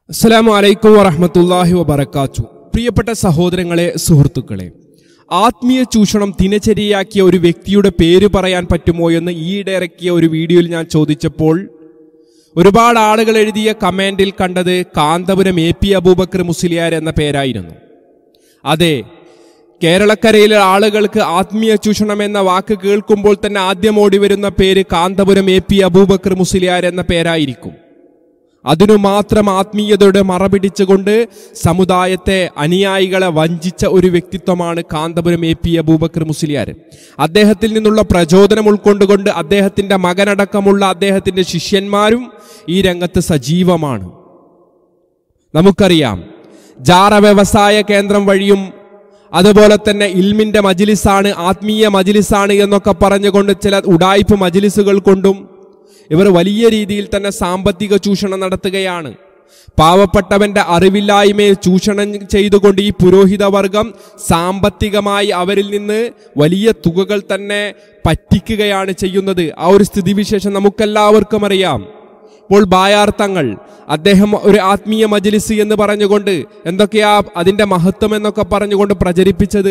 അസ്സലാമു അലൈക്കും വറഹ്മത്തുള്ളാഹി വബറകാതുഹു. പ്രിയപ്പെട്ട സഹോദരങ്ങളെ, സുഹൃത്തുക്കളെ, ആത്മീയ ചൂഷണം ദിനചര്യയാക്കിയ ഒരു വ്യക്തിയുടെ പേര് പറയാൻ പറ്റുമോ എന്ന് ഈയിടെ ഇറക്കിയ ഒരു വീഡിയോയിൽ ഞാൻ ചോദിച്ചപ്പോൾ ഒരുപാട് ആളുകൾ എഴുതിയ കമന്റിൽ കണ്ടത് കാന്തപുരം AP അബൂബക്കർ മുസ്ലിയാർ എന്ന പേരായിരുന്നു. അതെ, കേരളക്കരയിലെ ആളുകൾക്ക് ആത്മീയ ചൂഷണം എന്ന വാക്ക് കേൾക്കുമ്പോൾ തന്നെ ആദ്യം ഓടി വരുന്ന പേര് കാന്തപുരം AP അബൂബക്കർ മുസ്ലിയാർ എന്ന പേരായിരിക്കും. അതിനു മാത്രം ആത്മീയതയുടെ മറപിടിച്ചുകൊണ്ട് സമുദായത്തെ, അനുയായികളെ വഞ്ചിച്ച ഒരു വ്യക്തിത്വമാണ് കാന്തപുരം AP അബൂബക്കർ മുസ്ലിയാർ. അദ്ദേഹത്തിൽ നിന്നുള്ള പ്രചോദനം ഉൾക്കൊണ്ടുകൊണ്ട് അദ്ദേഹത്തിന്റെ മകനടക്കമുള്ള അദ്ദേഹത്തിന്റെ ശിഷ്യന്മാരും ഈ രംഗത്ത് സജീവമാണ്. നമുക്കറിയാം, ജാറ വ്യവസായ കേന്ദ്രം വഴിയും അതുപോലെ തന്നെ ഇൽമിന്റെ മജ്ലിസാണ്, ആത്മീയ മജ്ലിസാണ് എന്നൊക്കെ പറഞ്ഞുകൊണ്ട് ചില ഉഡായിപ്പ് മജ്ലിസുകൾ കൊണ്ടും ഇവർ വലിയ രീതിയിൽ തന്നെ സാമ്പത്തിക ചൂഷണം നടത്തുകയാണ്. പാവപ്പെട്ടവന്റെ അറിവില്ലായ്മയെ ചൂഷണം ചെയ്തുകൊണ്ട് ഈ പുരോഹിത വർഗം സാമ്പത്തികമായി അവരിൽ നിന്ന് വലിയ തുകകൾ തന്നെ പറ്റിക്കുകയാണ് ചെയ്യുന്നത്. ആ ഒരു സ്ഥിതിവിശേഷം നമുക്കെല്ലാവർക്കും അറിയാം. ഇപ്പോൾ ബായാർത്ഥങ്ങൾ അദ്ദേഹം ഒരു ആത്മീയ മജ്ലിസ് എന്ന് പറഞ്ഞുകൊണ്ട് എന്തൊക്കെയാ അതിന്റെ മഹത്വം എന്നൊക്കെ പറഞ്ഞുകൊണ്ട് പ്രചരിപ്പിച്ചത്.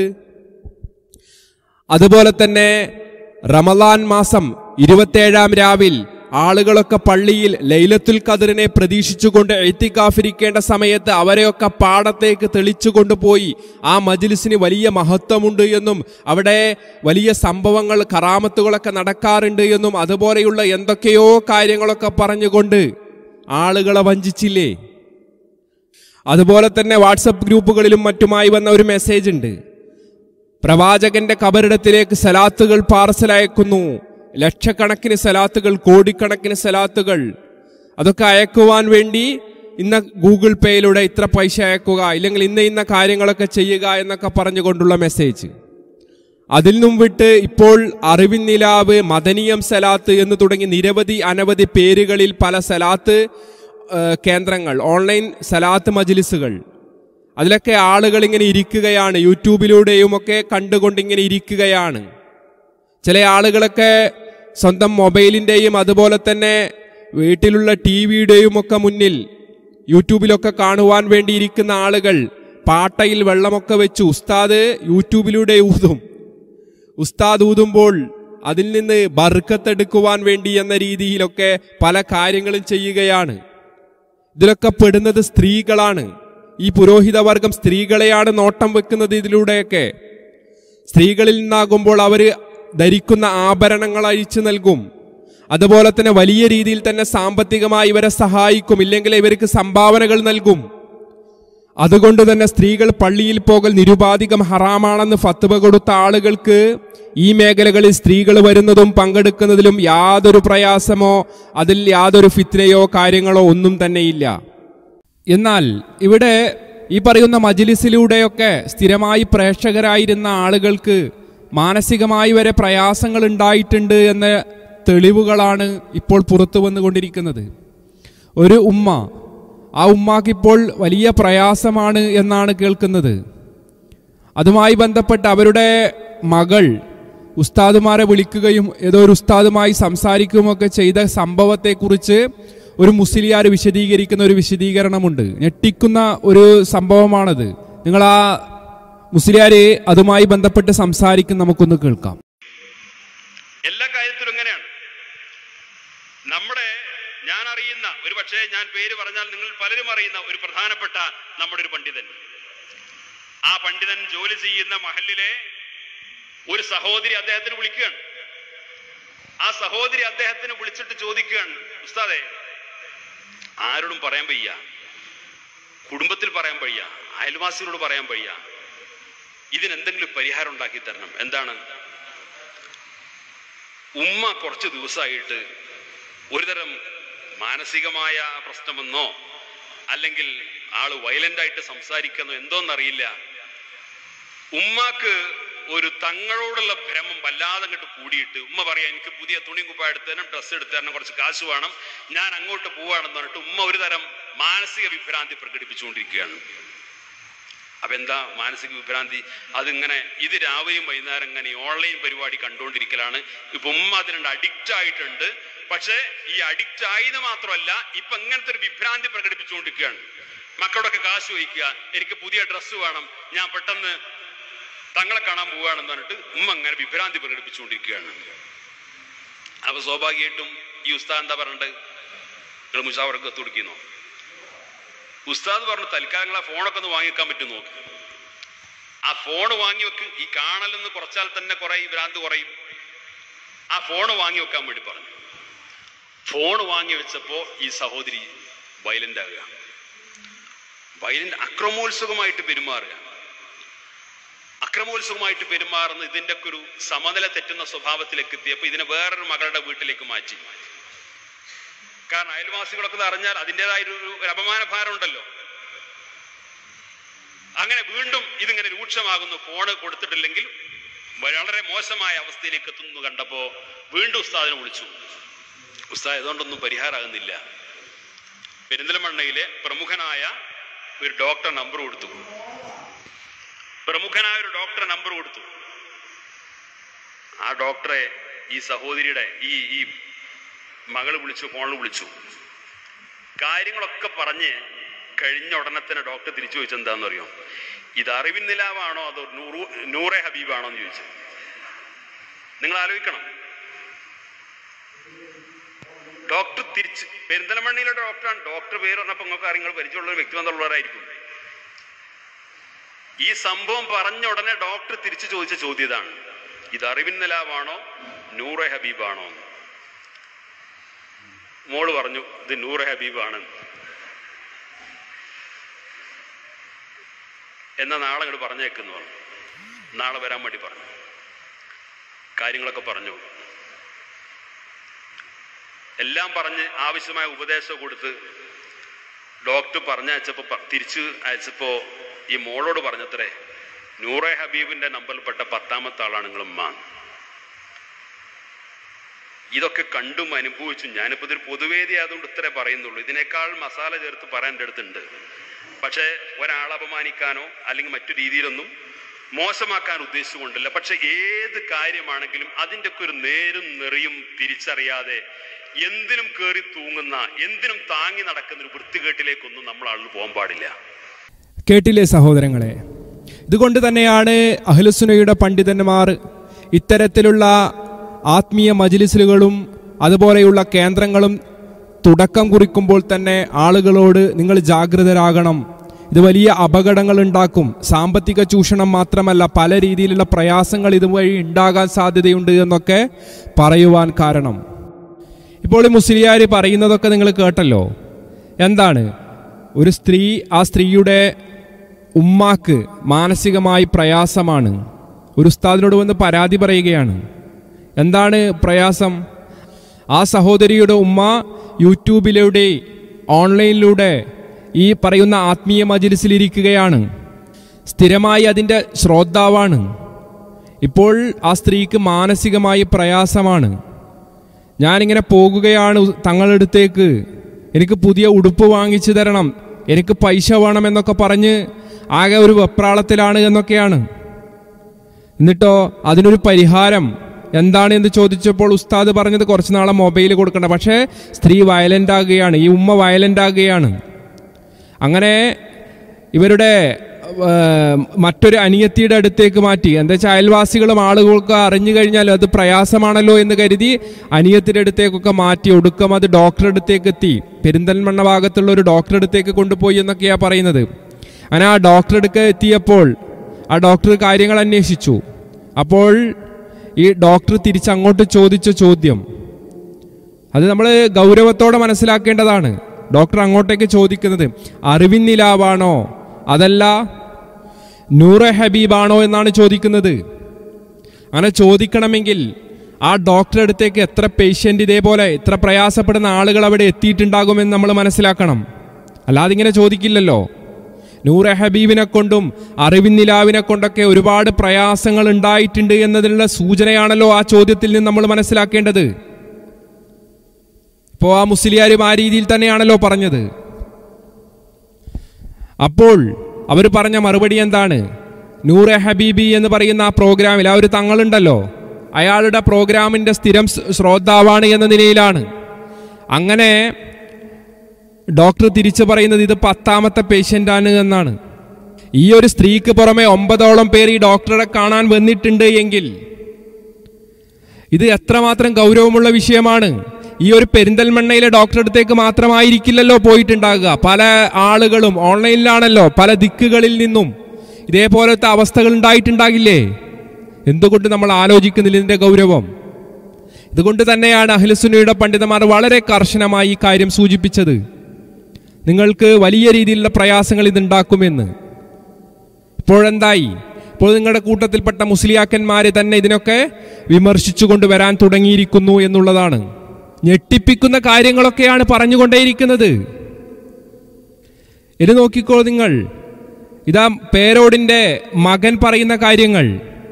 അതുപോലെ തന്നെ റമളാൻ മാസം 27-ാം രാവിൽ ആളുകളൊക്കെ പള്ളിയിൽ ലൈലത്തുൽ ഖദറിനെ പ്രതീക്ഷിച്ചുകൊണ്ട് എഴുത്തിക്കാഫിരിക്കേണ്ട സമയത്ത് അവരെയൊക്കെ പാടത്തേക്ക് തെളിച്ചുകൊണ്ടുപോയി ആ മജ്ലിസിന് വലിയ മഹത്വമുണ്ട് എന്നും അവിടെ വലിയ സംഭവങ്ങൾ, കറാമത്തുകളൊക്കെ നടക്കാറുണ്ട് എന്നും അതുപോലെയുള്ള എന്തൊക്കെയോ കാര്യങ്ങളൊക്കെ പറഞ്ഞുകൊണ്ട് ആളുകളെ വഞ്ചിച്ചില്ലേ. അതുപോലെ തന്നെ വാട്സപ്പ് ഗ്രൂപ്പുകളിലും മറ്റുമായി വന്ന ഒരു മെസ്സേജ് ഉണ്ട്. പ്രവാചകന്റെ കബറിടത്തിലേക്ക് സലാത്തുകൾ പാർസൽ അയക്കുന്നു. ലക്ഷക്കണക്കിന് സലാത്തുകൾ, കോടിക്കണക്കിന് സലാത്തുകൾ, അതൊക്കെ അയക്കുവാൻ വേണ്ടി ഇന്ന ഗൂഗിൾ പേയിലൂടെ ഇത്ര പൈസ അയക്കുക, ഇല്ലെങ്കിൽ ഇന്ന കാര്യങ്ങളൊക്കെ ചെയ്യുക എന്നൊക്കെ പറഞ്ഞുകൊണ്ടുള്ള മെസ്സേജ്. അതിൽ നിന്നും വിട്ട് ഇപ്പോൾ അറിവിൻ നിലാവ്, മദനിയം സലാത്ത് എന്ന് തുടങ്ങി നിരവധി അനവധി പേരുകളിൽ പല സലാത്ത് കേന്ദ്രങ്ങൾ, ഓൺലൈൻ സലാത്ത് മജ്ലിസുകൾ, അതിലൊക്കെ ആളുകൾ ഇങ്ങനെ ഇരിക്കുകയാണ്. യൂട്യൂബിലൂടെയും ഒക്കെ കണ്ടുകൊണ്ട് ഇങ്ങനെ ഇരിക്കുകയാണ്. ചില ആളുകളൊക്കെ സ്വന്തം മൊബൈലിൻ്റെയും അതുപോലെ തന്നെ വീട്ടിലുള്ള TV-യുടെയും ഒക്കെ മുന്നിൽ യൂട്യൂബിലൊക്കെ കാണുവാൻ വേണ്ടി ഇരിക്കുന്ന ആളുകൾ പാട്ടയിൽ വെള്ളമൊക്കെ വെച്ച് ഉസ്താദ് യൂട്യൂബിലൂടെ ഊതും. ഉസ്താദ് ഊതുമ്പോൾ അതിൽ നിന്ന് ബർക്കത്തെടുക്കുവാൻ വേണ്ടി എന്ന രീതിയിലൊക്കെ പല കാര്യങ്ങളും ചെയ്യുകയാണ്. ഇതിലൊക്കെ പെടുന്നത് സ്ത്രീകളാണ്. ഈ പുരോഹിതവർഗം സ്ത്രീകളെയാണ് നോട്ടം വെക്കുന്നത്. ഇതിലൂടെയൊക്കെ സ്ത്രീകളിൽ നിന്നാകുമ്പോൾ അവര് ധരിക്കുന്ന ആഭരണങ്ങൾ അഴിച്ചു നൽകും. അതുപോലെ തന്നെ വലിയ രീതിയിൽ തന്നെ സാമ്പത്തികമായി ഇവരെ സഹായിക്കും, ഇല്ലെങ്കിൽ ഇവർക്ക് സംഭാവനകൾ നൽകും. അതുകൊണ്ട് തന്നെ സ്ത്രീകൾ പള്ളിയിൽ പോകൽ നിരുപാധികം ഹറാമാണെന്ന് ഫത്വ കൊടുത്ത ആളുകൾക്ക് ഈ മേഖലകളിൽ സ്ത്രീകൾ വരുന്നതും പങ്കെടുക്കുന്നതിലും യാതൊരു പ്രയാസമോ അതിൽ യാതൊരു ഫിത്നയോ കാര്യങ്ങളോ ഒന്നും തന്നെയില്ല. എന്നാൽ ഇവിടെ ഈ പറയുന്ന മജ്ലിസിലൂടെയൊക്കെ സ്ഥിരമായി പ്രേക്ഷകരായിരുന്ന ആളുകൾക്ക് മാനസികമായി വരെ പ്രയാസങ്ങൾ ഉണ്ടായിട്ടുണ്ട് എന്ന തെളിവുകളാണ് ഇപ്പോൾ പുറത്തു വന്നുകൊണ്ടിരിക്കുന്നത്. ഒരു ഉമ്മ, ആ ഉമ്മാക്കിപ്പോൾ വലിയ പ്രയാസമാണ് എന്നാണ് കേൾക്കുന്നത്. അതുമായി ബന്ധപ്പെട്ട് അവരുടെ മകൾ ഉസ്താദുമാരെ വിളിക്കുകയും ഏതോ ഒരു ഉസ്താദുമായി സംസാരിക്കുകയുമൊക്കെ ചെയ്ത സംഭവത്തെക്കുറിച്ച് ഒരു മുസ്ലിയാർ വിശദീകരിക്കുന്ന ഒരു വിശദീകരണമുണ്ട്. ഞെട്ടിക്കുന്ന ഒരു സംഭവമാണത്. നിങ്ങൾ ആ മുസ്ലിയാരെ അതുമായി ബന്ധപ്പെട്ട് സംസാരിക്കും, നമുക്കൊന്ന് കേൾക്കാം. എല്ലാ കാര്യത്തിലും എങ്ങനെയാണ് ഞാൻ അറിയുന്ന, ഒരു പക്ഷേ ഞാൻ പേര് പറഞ്ഞാൽ നിങ്ങൾ പലരും അറിയുന്ന ഒരു പ്രധാനപ്പെട്ട നമ്മുടെ ഒരു പണ്ഡിതൻ, ആ പണ്ഡിതൻ ജോലി ചെയ്യുന്ന മഹല്ലിലെ ഒരു സഹോദരി അദ്ദേഹത്തിന് വിളിക്കുകയാണ്. ആ സഹോദരി അദ്ദേഹത്തിന് വിളിച്ചിട്ട് ചോദിക്കുകയാണ്, ഉസ്താദേ, ആരോടും പറയാൻ വയ്യ, കുടുംബത്തിൽ പറയാൻ വയ്യ, അയൽവാസികളോട് പറയാൻ വയ്യ, ഇതിനെന്തെങ്കിലും പരിഹാരം ഉണ്ടാക്കി തരണം. എന്താണ്? ഉമ്മ കുറച്ച് ദിവസമായിട്ട് ഒരുതരം മാനസികമായ പ്രശ്നമെന്നോ അല്ലെങ്കിൽ ആള് വയലന്റായിട്ട് സംസാരിക്കുന്നോ എന്തോന്നറിയില്ല, ഉമ്മാക്ക് ഒരു തങ്ങളോടുള്ള ഭ്രമം വല്ലാതെ അങ്ങോട്ട് കൂടിയിട്ട് ഉമ്മ പറയാം, എനിക്ക് പുതിയ തുണിയും കുപ്പ എടുത്തു തരണം, ഡ്രസ്സ് എടുത്തു തരണം, കുറച്ച് കാശ് വേണം, ഞാൻ അങ്ങോട്ട് പോവാണെന്ന് പറഞ്ഞിട്ട് ഉമ്മ ഒരു തരം മാനസിക വിഭ്രാന്തി പ്രകടിപ്പിച്ചുകൊണ്ടിരിക്കുകയാണ്. അപ്പൊ എന്താ മാനസിക വിഭ്രാന്തി? അതിങ്ങനെ ഇത് രാവിലെയും വൈകുന്നേരം ഇങ്ങനെ ഓൺലൈൻ പരിപാടി കണ്ടുകൊണ്ടിരിക്കലാണ്. ഇപ്പൊ ഉമ്മ അതിനുണ്ട്, അഡിക്റ്റ് ആയിട്ടുണ്ട്. പക്ഷെ ഈ അഡിക്റ്റ് ആയത് മാത്രമല്ല, ഇപ്പൊ ഇങ്ങനത്തെ ഒരു വിഭ്രാന്തി പ്രകടിപ്പിച്ചുകൊണ്ടിരിക്കുകയാണ്. മക്കളോടൊക്കെ കാശ് ചോദിക്കുക, എനിക്ക് പുതിയ ഡ്രസ്സ് വേണം, ഞാൻ പെട്ടെന്ന് തങ്ങളെ കാണാൻ പോവുകയാണെന്ന് പറഞ്ഞിട്ട് ഉമ്മ അങ്ങനെ വിഭ്രാന്തി പ്രകടിപ്പിച്ചുകൊണ്ടിരിക്കുകയാണ്. അപ്പൊ സ്വാഭാവികമായിട്ടും ഈ ഉസ്താദ് എന്താ പറഞ്ഞിട്ട് നിങ്ങൾ മുഷാവറക്ക് എത്തുകൊടുക്കുന്നോ? ഉസ്താദ് പറഞ്ഞു തൽക്കാലം ആ ഫോണൊക്കെ ഒന്ന് വാങ്ങിക്കാൻ പറ്റും നോക്ക്. ആ ഫോൺ വാങ്ങി വെക്ക്, ഈ കാണലെന്ന് കുറച്ചാൽ തന്നെ കുറെ ഈ ഭ്രാന്ത് കുറയും. ആ ഫോൺ വാങ്ങി വെക്കാൻ വേണ്ടി പറഞ്ഞു. ഫോൺ വാങ്ങി വെച്ചപ്പോ ഈ സഹോദരി വയലന്റ് ആകുക, വയലന്റ് അക്രമോത്സുകമായിട്ട് പെരുമാറുക. അക്രമോത്സുകമായിട്ട് പെരുമാറുന്ന ഇതിന്റെ ഒക്കെ ഒരു സമനില തെറ്റുന്ന സ്വഭാവത്തിലേക്ക് എത്തിയപ്പോ ഇതിനെ വേറൊരു മകളുടെ വീട്ടിലേക്ക് മാറ്റി. കാരണം അയൽവാസികളൊക്കെ അറിഞ്ഞാൽ അതിൻ്റെതായൊരു അപമാന ഭാരം ഉണ്ടല്ലോ. അങ്ങനെ വീണ്ടും ഇതിങ്ങനെ രൂക്ഷമാകുന്നു. ഫോണ് കൊടുത്തിട്ടില്ലെങ്കിൽ വളരെ മോശമായ അവസ്ഥയിലേക്ക് എത്തുന്നു കണ്ടപ്പോ വീണ്ടും ഉസ്താദിനെ വിളിച്ചു. ഉസ്താദ് ഇതുകൊണ്ടൊന്നും പരിഹാരമാകുന്നില്ല. പെരിന്തൽമണ്ണയിലെ പ്രമുഖനായ ഒരു ഡോക്ടർ നമ്പർ കൊടുത്തു. ആ ഡോക്ടറെ ഈ സഹോദരിയുടെ ഈ മകള് വിളിച്ചു, ഫോണിൽ വിളിച്ചു. കാര്യങ്ങളൊക്കെ പറഞ്ഞ് കഴിഞ്ഞ ഉടനെ തന്നെ ഡോക്ടർ തിരിച്ചു ചോദിച്ചത് എന്താണെന്ന് അറിയോ? ഇത് അറിവിൻ നിലാവാണോ അതോ നൂറെ ഹബീബാണോ എന്ന് ചോദിച്ചു. നിങ്ങൾ ആലോചിക്കണം. ഡോക്ടർ തിരിച്ച്, പെരിന്തൽമണ്ണയിലെ ഡോക്ടറാണ്. ഡോക്ടർ പേര് പറഞ്ഞപ്പോ നിങ്ങൾക്ക് അറിയാം, നിങ്ങൾ പരിചയമുള്ള ഒരു വ്യക്തിബന്ധമുള്ളവരായിരിക്കും. ഈ സംഭവം പറഞ്ഞ ഉടനെ ഡോക്ടർ തിരിച്ചു ചോദിച്ച ചോദ്യം ഇതാണ്: ഇത് അറിവിൻ നിലാവാണോ നൂറെ ഹബീബാണോ? മോള് പറഞ്ഞു ഇത് നൂറെ ഹബീബാണ്. എന്നാ നാളെ ഇങ്ങോട്ട് പറഞ്ഞേക്കെന്ന് പറഞ്ഞു. നാളെ വരാൻ വേണ്ടി പറഞ്ഞു. കാര്യങ്ങളൊക്കെ പറഞ്ഞു, എല്ലാം പറഞ്ഞ് ആവശ്യമായ ഉപദേശം കൊടുത്ത് ഡോക്ടർ പറഞ്ഞയച്ചപ്പോ തിരിച്ചു അയച്ചപ്പോ ഈ മോളോട് പറഞ്ഞത്രേ, നൂറെ ഹബീബിന്റെ നമ്പറിൽപ്പെട്ട 10ാമത്തെ ആളാണ് നിങ്ങൾ ഉമ്മ. ഇതൊക്കെ കണ്ടും അനുഭവിച്ചു. ഞാനിപ്പോ ഇതൊരു പൊതുവേദി ആയതുകൊണ്ട് ഇത്രേ പറയുന്നുള്ളൂ. ഇതിനേക്കാൾ മസാല ചേർത്ത് പറയാൻ എൻ്റെ അടുത്തുണ്ട്. പക്ഷെ ഒരാളെ അപമാനിക്കാനോ അല്ലെങ്കിൽ മറ്റു രീതിയിലൊന്നും മോശമാക്കാൻ ഉദ്ദേശിച്ചുകൊണ്ടില്ല. പക്ഷെ ഏത് കാര്യമാണെങ്കിലും അതിൻ്റെ ഒക്കെ ഒരു നേരും നെറിയും തിരിച്ചറിയാതെ എന്തിനും കയറി തൂങ്ങുന്ന, എന്തിനും താങ്ങി നടക്കുന്ന ഒരു വൃത്തികേട്ടിലേക്കൊന്നും നമ്മൾ ആളിൽ പോകാൻ പാടില്ല. കേട്ടില്ലേ സഹോദരങ്ങളെ? ഇതുകൊണ്ട് തന്നെയാണ് അഹ്ലുസുന്നയുടെ പണ്ഡിതന്മാർ ഇത്തരത്തിലുള്ള ആത്മീയ മജ്ലിസുകളും അതുപോലെയുള്ള കേന്ദ്രങ്ങളും തുടക്കം കുറിക്കുമ്പോൾ തന്നെ ആളുകളോട് നിങ്ങൾ ജാഗ്രതരാകണം, ഇത് വലിയ അപകടങ്ങൾ ഉണ്ടാക്കും, സാമ്പത്തിക ചൂഷണം മാത്രമല്ല പല രീതിയിലുള്ള പ്രയാസങ്ങൾ ഇതുവഴി ഉണ്ടാകാൻ സാധ്യതയുണ്ട് എന്നൊക്കെ പറയുവാൻ കാരണം. ഇപ്പോൾ ഈ മുസ്ലിയാർ പറയുന്നതൊക്കെ നിങ്ങൾ കേട്ടല്ലോ. എന്താണ്? ഒരു സ്ത്രീ, ആ സ്ത്രീയുടെ ഉമ്മാക്ക് മാനസികമായി പ്രയാസമാണ്. ഒരു ഉസ്താദിനോട് വന്ന് പരാതി പറയുകയാണ്. എന്താണ് പ്രയാസം? ആ സഹോദരിയുടെ ഉമ്മ യൂട്യൂബിലൂടെ ഓൺലൈനിലൂടെ ഈ പറയുന്ന ആത്മീയ മജ്ലിസിലിരിക്കുകയാണ്, സ്ഥിരമായി അതിൻ്റെ ശ്രോതാവാണ്. ഇപ്പോൾ ആ സ്ത്രീക്ക് മാനസികമായി പ്രയാസമാണ്. ഞാനിങ്ങനെ പോകുകയാണ് തങ്ങളടുത്തേക്ക്, എനിക്ക് പുതിയ ഉടുപ്പ് വാങ്ങിച്ചു തരണം, എനിക്ക് പൈസ വേണമെന്നൊക്കെ പറഞ്ഞ് ആകെ ഒരു വെപ്രാളത്തിലാണ് എന്നൊക്കെയാണ്. എന്നിട്ടോ അതിനൊരു പരിഹാരം എന്താണ് എന്ന് ചോദിച്ചപ്പോൾ ഉസ്താദ് പറഞ്ഞത് കുറച്ച് നാളെ മൊബൈൽ കൊടുക്കണ്ട. പക്ഷേ സ്ത്രീ വയലൻ്റ് ആകുകയാണ്, ഈ ഉമ്മ വയലൻ്റ് ആകുകയാണ്. അങ്ങനെ ഇവരുടെ മറ്റൊരു അനിയത്തിയുടെ അടുത്തേക്ക് മാറ്റി. എന്താ വെച്ചാൽ അയൽവാസികളും ആളുകൾക്ക് അറിഞ്ഞു കഴിഞ്ഞാൽ അത് പ്രയാസമാണല്ലോ എന്ന് കരുതി അനിയത്തിൻ്റെ അടുത്തേക്കൊക്കെ മാറ്റി. ഒടുക്കം അത് ഡോക്ടറുടെ അടുത്തേക്ക് എത്തി. പെരിന്തൽമണ്ണ ഭാഗത്തുള്ള ഒരു ഡോക്ടറുടെ അടുത്തേക്ക് കൊണ്ടുപോയി എന്നൊക്കെയാണ് പറയുന്നത്. അങ്ങനെ ആ ഡോക്ടറുടെ അടുക്ക് എത്തിയപ്പോൾ ആ ഡോക്ടർ കാര്യങ്ങൾ അന്വേഷിച്ചു. അപ്പോൾ ഈ ഡോക്ടർ തിരിച്ചങ്ങോട്ട് ചോദിച്ച ചോദ്യം അത് നമ്മൾ ഗൗരവത്തോടെ മനസ്സിലാക്കേണ്ടതാണ്. ഡോക്ടർ അങ്ങോട്ടേക്ക് ചോദിക്കുന്നത് അറിവിൻ നിലാവാണോ അതല്ല നൂറെ ഹബീബാണോ എന്നാണ് ചോദിക്കുന്നത്. അങ്ങനെ ചോദിക്കണമെങ്കിൽ ആ ഡോക്ടറുടെ അടുത്തേക്ക് എത്ര പേഷ്യൻ്റ്, ഇതേപോലെ എത്ര പ്രയാസപ്പെടുന്ന ആളുകൾ അവിടെ എത്തിയിട്ടുണ്ടാകുമെന്ന് നമ്മൾ മനസ്സിലാക്കണം. അല്ലാതെ ഇങ്ങനെ ചോദിക്കില്ലല്ലോ. നൂറെ ഹബീബിനെ കൊണ്ടും അറിവിൻ നിലാവിനെ കൊണ്ടൊക്കെ ഒരുപാട് പ്രയാസങ്ങൾ ഉണ്ടായിട്ടുണ്ട് എന്നതിനുള്ള സൂചനയാണല്ലോ ആ ചോദ്യത്തിൽ നിന്ന് നമ്മൾ മനസ്സിലാക്കേണ്ടത്. ഇപ്പോൾ ആ മുസ്ലിയാരും ആ രീതിയിൽ തന്നെയാണല്ലോ പറഞ്ഞത്. അപ്പോൾ അവർ പറഞ്ഞ മറുപടി എന്താണ്? നൂറെ ഹബീബി എന്ന് പറയുന്ന ആ പ്രോഗ്രാമിൽ ആ ഒരു തങ്ങളുണ്ടല്ലോ, അയാളുടെ പ്രോഗ്രാമിൻ്റെ സ്ഥിരം ശ്രോതാവാണ് എന്ന നിലയിലാണ്. അങ്ങനെ ഡോക്ടർ തിരിച്ചു പറയുന്നത് ഇത് 10ാമത്തെ പേഷ്യൻ്റാണ് എന്നാണ്. ഈ ഒരു സ്ത്രീക്ക് പുറമെ 9ഓളം പേർ ഈ ഡോക്ടറെ കാണാൻ വന്നിട്ടുണ്ട് എങ്കിൽ ഇത് എത്രമാത്രം ഗൗരവമുള്ള വിഷയമാണ്. ഈ ഒരു പെരിന്തൽമണ്ണയിലെ ഡോക്ടറുടെ അടുത്തേക്ക് മാത്രമായിരിക്കില്ലല്ലോ പോയിട്ടുണ്ടാകുക. പല ആളുകളും ഓൺലൈനിലാണല്ലോ പല ദിക്കുകളിൽ നിന്നും ഇതേപോലത്തെ അവസ്ഥകൾ ഉണ്ടായിട്ടുണ്ടാകില്ലേ? എന്തുകൊണ്ട് നമ്മൾ ആലോചിക്കുന്നില്ല ഇതിന്റെ ഗൗരവം? ഇതുകൊണ്ട് തന്നെയാണ് അഹ്ലുസുന്നയുടെ പണ്ഡിതന്മാർ വളരെ കർശനമായി ഈ കാര്യം സൂചിപ്പിച്ചത്. നിങ്ങൾക്ക് വലിയ രീതിയിലുള്ള പ്രയാസങ്ങൾ ഇതുണ്ടാക്കുമെന്ന്. ഇപ്പോഴെന്തായി? ഇപ്പോൾ നിങ്ങളുടെ കൂട്ടത്തിൽപ്പെട്ട മുസ്ലിയാക്കന്മാരെ തന്നെ ഇതിനൊക്കെ വിമർശിച്ചുകൊണ്ട് വരാൻ തുടങ്ങിയിരിക്കുന്നു എന്നുള്ളതാണ്. ഞെട്ടിപ്പിക്കുന്ന കാര്യങ്ങളൊക്കെയാണ് പറഞ്ഞുകൊണ്ടേയിരിക്കുന്നത്. ഇത് നോക്കിക്കോ നിങ്ങൾ. ഇതാ പേരോടിന്റെ മകൻ പറയുന്ന കാര്യങ്ങൾ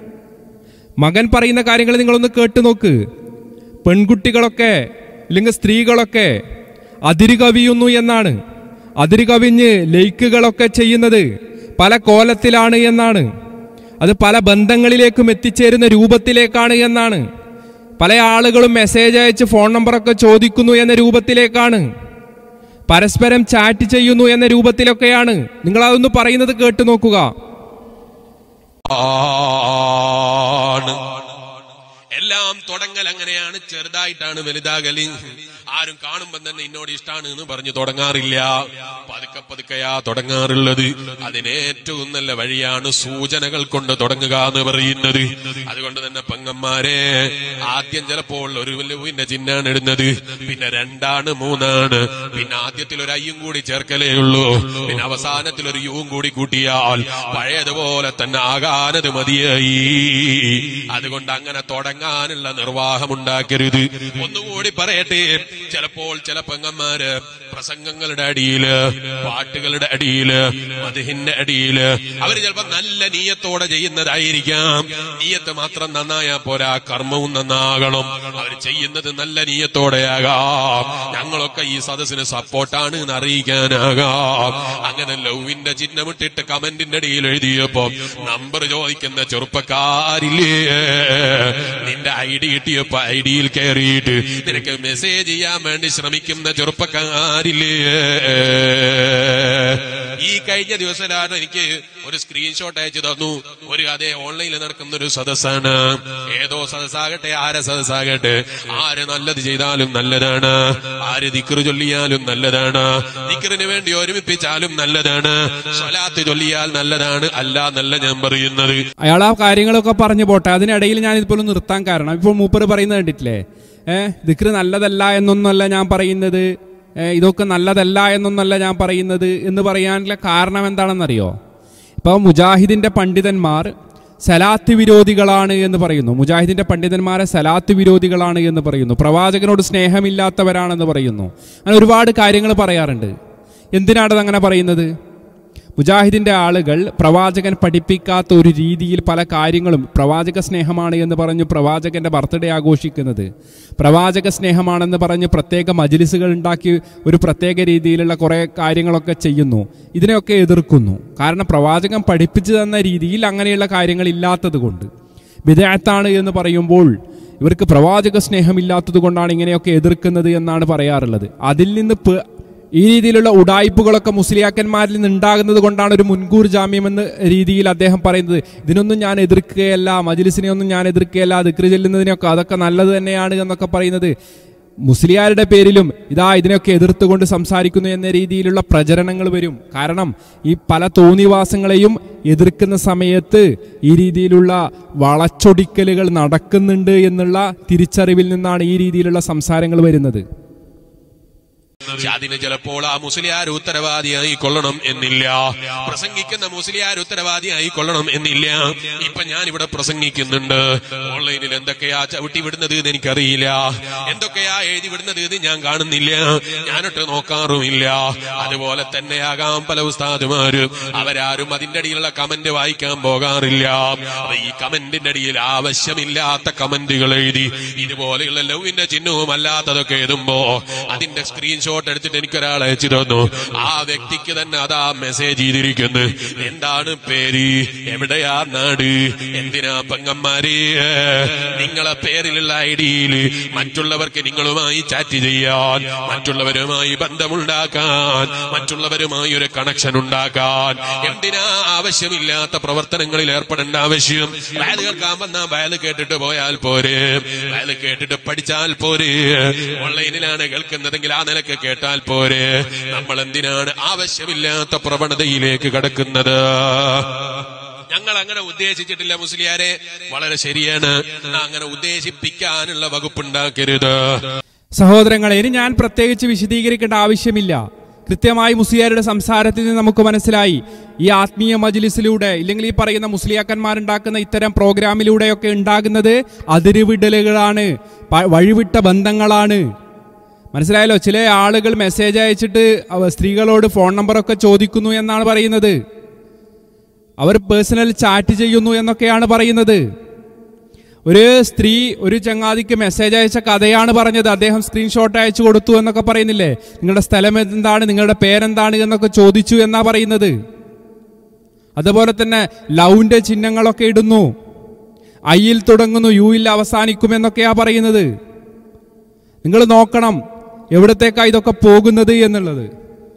നിങ്ങളൊന്ന് കേട്ടു നോക്ക്. പെൺകുട്ടികളൊക്കെ അല്ലെങ്കിൽ സ്ത്രീകളൊക്കെ അതിര് കവിയുന്നു എന്നാണ്. അതിര് കവിഞ്ഞ് ലൈക്കുകളൊക്കെ ചെയ്യുന്നത് പല കോലത്തിലാണ് എന്നാണ്. അത് പല ബന്ധങ്ങളിലേക്കും എത്തിച്ചേരുന്ന രൂപത്തിലേക്കാണ് എന്നാണ്. പല ആളുകളും മെസ്സേജ് അയച്ച് ഫോൺ നമ്പറൊക്കെ ചോദിക്കുന്നു എന്ന രൂപത്തിലേക്കാണ്. പരസ്പരം ചാറ്റ് ചെയ്യുന്നു എന്ന രൂപത്തിലൊക്കെയാണ്. നിങ്ങൾ അതൊന്ന് പറയുന്നത് കേട്ടു നോക്കുക. എല്ലാം തുടങ്ങൽ അങ്ങനെയാണ്, ചെറുതായിട്ടാണ് വലുതാകല്. ആരും കാണുമ്പോൾ തന്നെ എന്നോട് ഇഷ്ടമാണ് എന്ന് പറഞ്ഞു തുടങ്ങാറില്ല. പതുക്കെ പതുക്കെയാ തുടങ്ങാറുള്ളത്. അതിനേറ്റവും നല്ല വഴിയാണ് സൂചനകൾ കൊണ്ട് തുടങ്ങുക എന്ന് പറയുന്നത്. അതുകൊണ്ട് തന്നെ പെങ്ങന്മാരെ, ആദ്യം ചിലപ്പോൾ ഒരു ലൂവിന്റെ ചിഹ്നാണ് ഇടുന്നത്, പിന്നെ 2 3, പിന്നെ ആദ്യത്തിൽ ഒരു അയ്യും കൂടി ചേർക്കലേ ഉള്ളൂ, പിന്നെ അവസാനത്തിൽ ഒരു യുവും കൂടി കൂട്ടിയാൽ പഴയതുപോലെ തന്നെ ആകാനത് മതിയായി. അതുകൊണ്ട് അങ്ങനെ തുടങ്ങാനുള്ള നിർവാഹമുണ്ടാക്കരുത്. ഒന്നുകൂടി പറയട്ടെ, ചിലപ്പോൾ ചില പെങ്ങന്മാര് പ്രസംഗങ്ങളുടെ അടിയില്, പാട്ടുകളുടെ അടിയില്, മദ്ഹിന്റെ അടിയില് അവര് ചിലപ്പോ നല്ല നീയത്തോടെ ചെയ്യുന്നതായിരിക്കാം. നീയത്ത് മാത്രം നന്നായാ പോരാ, കർമ്മവും നന്നാകണം. അവർ ചെയ്യുന്നത് നല്ല നീയത്തോടെയാകാം. ഞങ്ങളൊക്കെ ഈ സദസ്സിന് സപ്പോർട്ടാണ് എന്ന് അറിയിക്കാനാകാം. അങ്ങനെ ലവിന്റെ ചിഹ്നമിട്ടിട്ട് കമന്റിന്റെ അടിയിൽ എഴുതിയപ്പോ നമ്പർ ചോദിക്കുന്ന ചെറുപ്പക്കാരില്ലേ, നിന്റെ ID കിട്ടിയപ്പോ IDയിൽ കയറിയിട്ട് നിനക്ക് മെസ്സേജ് ചെയ്യാൻ വേണ്ടി ശ്രമിക്കുന്ന ചെറുപ്പക്കാരില്ലേ? ഈ കഴിഞ്ഞ ദിവസമാണ് എനിക്ക് ഒരു സ്ക്രീൻഷോട്ട് അയച്ചു തന്നു. അതേ ഓൺലൈനിൽ നടക്കുന്ന ഒരു സദസ്സാണ്. ഏതോ സദസ്സാകട്ടെ, ആരെ സദസ്സാകട്ടെ, ആര് നല്ലത് ചെയ്താലും നല്ലതാണ്, ആര് ദിക്ർ ചൊല്ലിയാലും നല്ലതാണ്, ദിക്റിന് വേണ്ടി ഒരുമിപ്പിച്ചാലും നല്ലതാണ്, സ്വലാത്ത് ചൊല്ലിയാൽ നല്ലതാണ്, അല്ല നല്ല ഞാൻ പറയുന്നത്. അയാൾ ആ കാര്യങ്ങളൊക്കെ പറഞ്ഞു പോട്ടെ. അതിനിടയിൽ ഞാൻ ഇതുപോലെ നിർത്താൻ കാരണം, ഇപ്പോൾ മൂപ്പർ പറയുന്നത് കണ്ടിട്ടില്ലേ, ദിക്ർ നല്ലതല്ല എന്നൊന്നല്ല ഞാൻ പറയുന്നത്, ഇതൊക്കെ നല്ലതല്ല എന്നൊന്നല്ല ഞാൻ പറയുന്നത് എന്ന് പറയാനുള്ള കാരണം എന്താണെന്നറിയോ? ഇപ്പോൾ മുജാഹിദിന്റെ പണ്ഡിതന്മാർ സലാത്ത് വിരോധികളാണ് എന്ന് പറയുന്നു. മുജാഹിദിന്റെ പണ്ഡിതന്മാരെ സലാത്ത് വിരോധികളാണ് എന്ന് പറയുന്നു. പ്രവാചകനോട് സ്നേഹമില്ലാത്തവരാണെന്ന് പറയുന്നു. അങ്ങനെ ഒരുപാട് കാര്യങ്ങൾ പറയാറുണ്ട്. എന്തിനാണ് അങ്ങനെ പറയുന്നത്? മുജാഹിദിന്റെ ആളുകൾ പ്രവാചകൻ പഠിപ്പിക്കാത്ത ഒരു രീതിയിൽ പല കാര്യങ്ങളും, പ്രവാചക സ്നേഹമാണ് എന്ന് പറഞ്ഞു പ്രവാചകന്റെ ബർത്ത്ഡേ ആഘോഷിക്കുന്നത്, പ്രവാചക സ്നേഹമാണെന്ന് പറഞ്ഞ് പ്രത്യേക മജ്ലിസുകൾ ഉണ്ടാക്കി ഒരു പ്രത്യേക രീതിയിലുള്ള കുറേ കാര്യങ്ങളൊക്കെ ചെയ്യുന്നു. ഇതിനെയൊക്കെ എതിർക്കുന്നു. കാരണം പ്രവാചകൻ പഠിപ്പിച്ചു തന്ന രീതിയിൽ അങ്ങനെയുള്ള കാര്യങ്ങൾ ഇല്ലാത്തത് കൊണ്ട്. ബിദ്അത്താണ് എന്ന് പറയുമ്പോൾ ഇവർക്ക് പ്രവാചക സ്നേഹമില്ലാത്തത് കൊണ്ടാണ് ഇങ്ങനെയൊക്കെ എതിർക്കുന്നത് എന്നാണ് പറയാറുള്ളത്. അതിൽ നിന്ന് ഈ രീതിയിലുള്ള ഉഡായിപ്പുകളൊക്കെ മുസ്ലിയാക്കന്മാരിൽ നിന്ന് ഉണ്ടാകുന്നത് കൊണ്ടാണ് ഒരു മുൻകൂർ ജാമ്യം എന്ന രീതിയിൽ അദ്ദേഹം പറയുന്നത്. ഇതിനൊന്നും ഞാൻ എതിർക്കുകയല്ല, മജ്ലിസിനെയൊന്നും ഞാൻ എതിർക്കുകയല്ല, ദിക്ർ ചെല്ലുന്നതിനൊക്കെ അതൊക്കെ നല്ലത് തന്നെയാണ് എന്നൊക്കെ പറയുന്നത് മുസ്ലിയാരുടെ പേരിലും ഇതാ ഇതിനൊക്കെ എതിർത്തുകൊണ്ട് സംസാരിക്കുന്നു എന്ന രീതിയിലുള്ള പ്രചരണങ്ങൾ വരും. കാരണം ഈ പല തോന്നിവാസങ്ങളെയും എതിർക്കുന്ന സമയത്ത് ഈ രീതിയിലുള്ള വളച്ചൊടിക്കലുകൾ നടക്കുന്നുണ്ട് എന്നുള്ള തിരിച്ചറിവിൽ നിന്നാണ് ഈ രീതിയിലുള്ള സംസാരങ്ങൾ വരുന്നത്. അതിന് ചിലപ്പോൾ ആ മുസ്ലിയാർ ഉത്തരവാദിയായി കൊള്ളണം എന്നില്ല, പ്രസംഗിക്കുന്ന മുസ്ലിയാർ ഉത്തരവാദിയായി കൊള്ളണം എന്നില്ല. ഇപ്പൊ ഞാൻ ഇവിടെ പ്രസംഗിക്കുന്നുണ്ട്, ഓൺലൈനിൽ എന്തൊക്കെയാ ചവിട്ടി വിടുന്നത് എന്ന് എനിക്കറിയില്ല, എന്തൊക്കെയാ എഴുതി വിടുന്നത് എന്ന് ഞാൻ കാണുന്നില്ല, ഞാനൊട്ട് നോക്കാറുമില്ല. അതുപോലെ തന്നെയാകാം പല ഉസ്താദുമാരും, അവരാരും അതിന്റെ അടിയിലുള്ള കമന്റ് വായിക്കാൻ പോകാറില്ല. ഈ കമന്റിന്റെ അടിയിൽ ആവശ്യമില്ലാത്ത കമന്റുകൾ എഴുതി ഇതുപോലെയുള്ള ലവിന്റെ ചിഹ്നവും അല്ലാത്തതൊക്കെ എഴുതുമ്പോ അതിന്റെ സ്ക്രീൻഷോട്ട് സ്ക്രീൻഷോട്ട് എടുത്തിട്ട് എനിക്കൊരാൾ അയച്ചു തന്നു. ആ വ്യക്തിക്ക് തന്നെ അതാ മെസ്സേജ് ചെയ്തിരിക്കുന്നു. എന്താണ് പേര്, എവിടെയാ നാട്, എന്തിനാ പെങ്ങന്മാര് നിങ്ങളെ പേരിലുള്ള ഐഡിയിൽ മറ്റുള്ളവർക്ക് നിങ്ങളുമായി ചാറ്റ് ചെയ്യാൻ, മറ്റുള്ളവരുമായി ബന്ധമുണ്ടാക്കാൻ, മറ്റുള്ളവരുമായി ഒരു കണക്ഷൻ ഉണ്ടാക്കാൻ, എന്തിനാ ആവശ്യമില്ലാത്ത പ്രവർത്തനങ്ങളിൽ ഏർപ്പെടേണ്ട ആവശ്യം? വയല് കേൾക്കാൻ വന്നാ വയല് കേട്ടിട്ട് പോയാൽ പോരെ, വയല് കേട്ടിട്ട് പഠിച്ചാൽ പോരെ, ഓൺലൈനിലാണ് കേൾക്കുന്നതെങ്കിൽ ആ നിലക്ക് കേട്ടാൽ പോരെ. നമ്മൾ എന്തിനാണ് ആവശ്യമില്ലാത്ത പ്രവണതയിലേക്ക് കടക്കുന്നത്? ഞങ്ങൾ അങ്ങനെ ഉദ്ദേശിച്ചിട്ടില്ല മുസ്ലിയാരെ, വളരെ ശരിയാണ്. അങ്ങനെ ഉദ്ദേശിപ്പിക്കാനുള്ള വകുപ്പുണ്ടാക്കരുത്. സഹോദരങ്ങളെ, ഇനി ഞാൻ പ്രത്യേകിച്ച് വിശദീകരിക്കേണ്ട ആവശ്യമില്ല. കൃത്യമായി മുസ്ലിയാരുടെ സംസാരത്തിൽ നിന്ന് നമുക്ക് മനസ്സിലായി, ഈ ആത്മീയ മജ്ലിസിലൂടെ ഇല്ലെങ്കിൽ ഈ പറയുന്ന മുസ്ലിയാക്കന്മാരുണ്ടാക്കുന്ന ഇത്തരം പ്രോഗ്രാമിലൂടെയൊക്കെ ഉണ്ടാകുന്നത് അതിരുവിടലുകളാണ്, വഴിവിട്ട ബന്ധങ്ങളാണ്. മനസ്സിലായല്ലോ? ചില ആളുകൾ മെസ്സേജ് അയച്ചിട്ട് സ്ത്രീകളോട് ഫോൺ നമ്പറൊക്കെ ചോദിക്കുന്നു എന്നാണ് പറയുന്നത്. അവർ പേഴ്സണൽ ചാറ്റ് ചെയ്യുന്നു എന്നൊക്കെയാണ് പറയുന്നത്. ഒരു സ്ത്രീ ഒരു ചങ്ങാതിക്ക് മെസ്സേജ് അയച്ച കഥയാണ് പറഞ്ഞത്. അദ്ദേഹം സ്ക്രീൻഷോട്ട് അയച്ചു കൊടുത്തു എന്നൊക്കെ പറയുന്നില്ലേ? നിങ്ങളുടെ സ്ഥലം എന്താണ്, നിങ്ങളുടെ പേരെന്താണ് എന്നൊക്കെ ചോദിച്ചു എന്നാ പറയുന്നത്. അതുപോലെ തന്നെ ലവിന്റെ ചിഹ്നങ്ങളൊക്കെ ഇടുന്നു, ഐയിൽ തുടങ്ങുന്നു യുയിൽ അവസാനിക്കുമെന്നൊക്കെയാ പറയുന്നത്. നിങ്ങൾ നോക്കണം എവിടത്തേക്കാ ഇതൊക്കെ പോകുന്നത് എന്നുള്ളത്.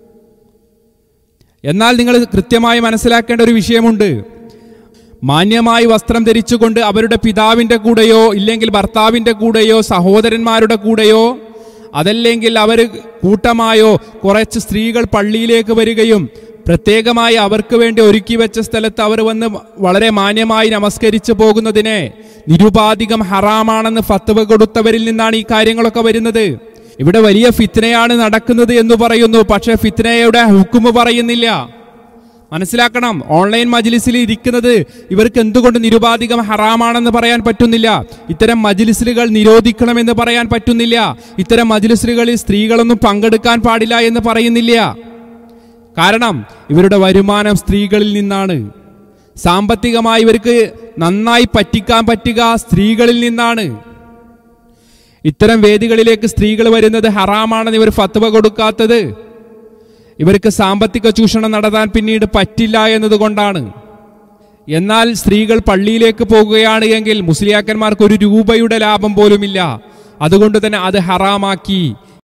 എന്നാൽ നിങ്ങൾ കൃത്യമായി മനസ്സിലാക്കേണ്ട ഒരു വിഷയമുണ്ട്. മാന്യമായി വസ്ത്രം ധരിച്ചുകൊണ്ട് അവരുടെ പിതാവിന്റെ കൂടെയോ ഇല്ലെങ്കിൽ ഭർത്താവിന്റെ കൂടെയോ സഹോദരന്മാരുടെ കൂടെയോ അതല്ലെങ്കിൽ അവർ കൂട്ടമായോ കുറച്ച് സ്ത്രീകൾ പള്ളിയിലേക്ക് വരികയും പ്രത്യേകമായി അവർക്ക് വേണ്ടി ഒരുക്കി വെച്ച സ്ഥലത്ത് അവർ വന്ന് വളരെ മാന്യമായി നമസ്കരിച്ചു പോകുന്നതിനെ നിരുപാധികം ഹറാമാണെന്ന് ഫത്വ കൊടുത്തവരിൽ നിന്നാണ് ഈ കാര്യങ്ങളൊക്കെ വരുന്നത്. ഇവിടെ വലിയ ഫിത്നയാണ് നടക്കുന്നത് എന്ന് പറയുന്നു, പക്ഷെ ഫിത്നയുടെ ഹുക്കുമ് പറയുന്നില്ല. മനസ്സിലാക്കണം, ഓൺലൈൻ മജ്ലിസിൽ ഇരിക്കുന്നത് ഇവർക്ക് എന്തുകൊണ്ട് നിരുപാധികം ഹറാമാണെന്ന് പറയാൻ പറ്റുന്നില്ല. ഇത്തരം മജ്ലിസുകൾ നിരോധിക്കണമെന്ന് പറയാൻ പറ്റുന്നില്ല. ഇത്തരം മജ്ലിസുകളിൽ സ്ത്രീകളൊന്നും പങ്കെടുക്കാൻ പാടില്ല എന്ന് പറയുന്നില്ല. കാരണം ഇവരുടെ വരുമാനം സ്ത്രീകളിൽ നിന്നാണ്. സാമ്പത്തികമായി ഇവർക്ക് നന്നായി പറ്റിക്കാൻ പറ്റുക സ്ത്രീകളിൽ നിന്നാണ്. ഇത്തരം വേദികളിലേക്ക് സ്ത്രീകൾ വരുന്നത് ഹറാമാണെന്ന് ഇവർ ഫത്വ കൊടുക്കാത്തത് ഇവർക്ക് സാമ്പത്തിക ചൂഷണം നടത്താൻ പിന്നീട് പറ്റില്ല എന്നതുകൊണ്ടാണ്. എന്നാൽ സ്ത്രീകൾ പള്ളിയിലേക്ക് പോകുകയാണ് എങ്കിൽ മുസ്ലിയാക്കന്മാർക്ക് 1 രൂപയുടെ ലാഭം പോലുമില്ല. അതുകൊണ്ട് തന്നെ അത് ഹറാമാക്കി.